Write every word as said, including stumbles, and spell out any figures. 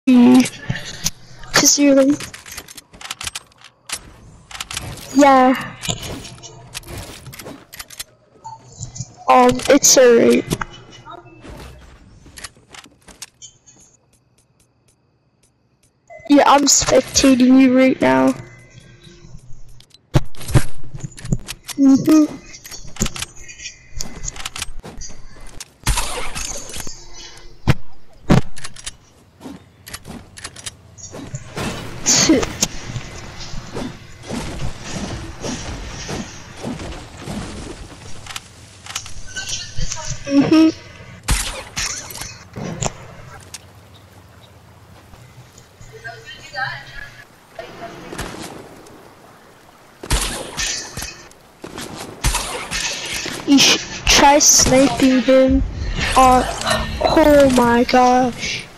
Cause you're like, yeah. Um, it's alright. Yeah, I'm spectating you right now. Mm-hmm. Mm-hmm. You should try sniping him. Uh, oh my gosh.